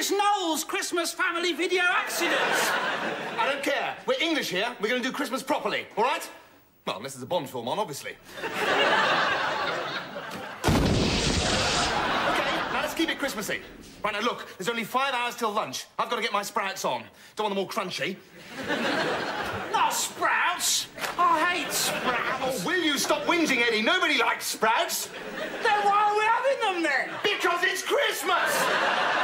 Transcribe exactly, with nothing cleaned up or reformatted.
Chris Knowles Christmas family video accidents. I don't care. We're English here. We're going to do Christmas properly, all right? Well, unless there's a Bond film on, obviously. OK, now let's keep it Christmassy. Right, now, look, there's only five hours till lunch. I've got to get my sprouts on. Don't want them all crunchy. Not sprouts. I hate sprouts. Oh, will you stop whinging, Eddie? Nobody likes sprouts. Then why are we having them, then? Because it's Christmas!